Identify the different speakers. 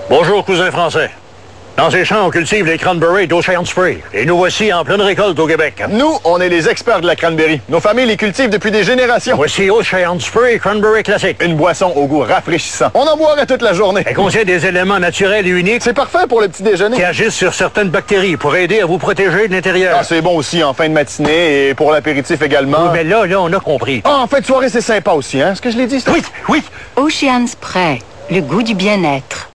Speaker 1: Bonjour, cousin français. Dans ces champs, on cultive les cranberries d'Ocean Spray. Et nous voici en pleine récolte au Québec.
Speaker 2: Nous, on est les experts de la cranberry. Nos familles les cultivent depuis des générations.
Speaker 1: Voici Ocean Spray Cranberry classique.
Speaker 2: Une boisson au goût rafraîchissant. On en boirait toute la journée.
Speaker 1: Elle contient des éléments naturels et uniques
Speaker 2: C'est parfait pour le petit déjeuner.
Speaker 1: qui agissent sur certaines bactéries pour aider à vous protéger de l'intérieur.
Speaker 2: Ah, c'est bon aussi en fin de matinée et pour l'apéritif également.
Speaker 1: Oui, mais là, on a compris.
Speaker 2: Ah, en fin de soirée, c'est sympa aussi, hein? Est-ce que je l'ai dit, ça?
Speaker 1: Oui, oui.
Speaker 3: Ocean Spray, le goût du bien-être.